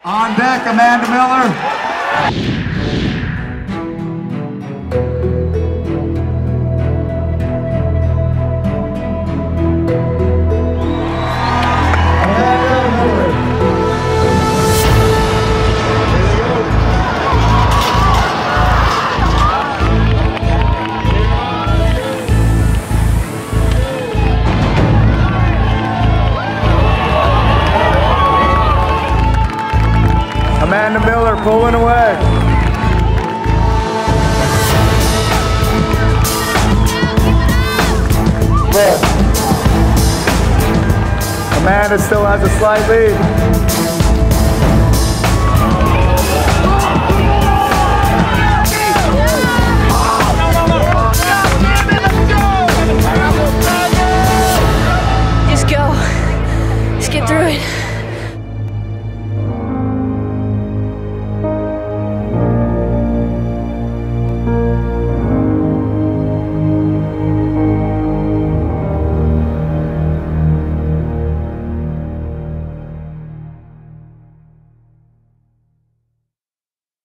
On deck, Amanda Miller. Amanda Miller pulling away. Amanda still has a slight lead.